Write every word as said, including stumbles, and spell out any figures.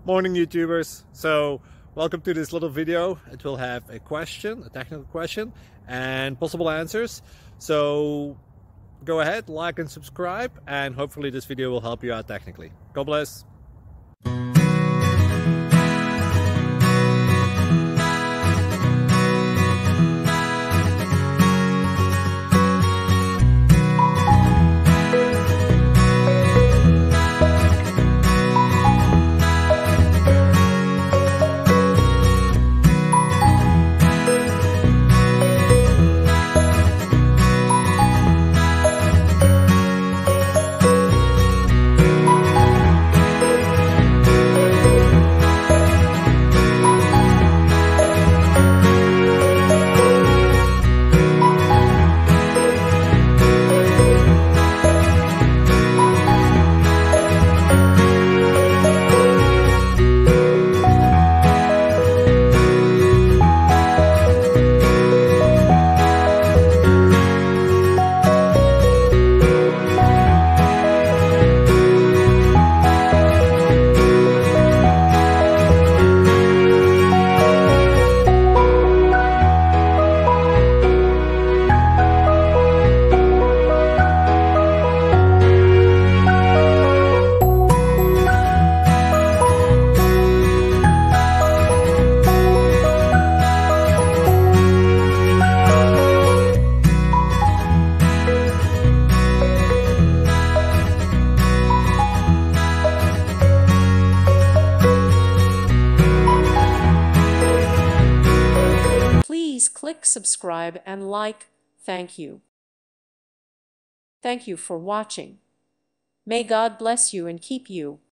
Morning YouTubers. So welcome to this little video. It will have a question, a technical question, and possible answers. So go ahead, like and subscribe, and hopefully this video will help you out technically. God bless. Please click subscribe and like. Thank you. Thank you for watching. May God bless you and keep you.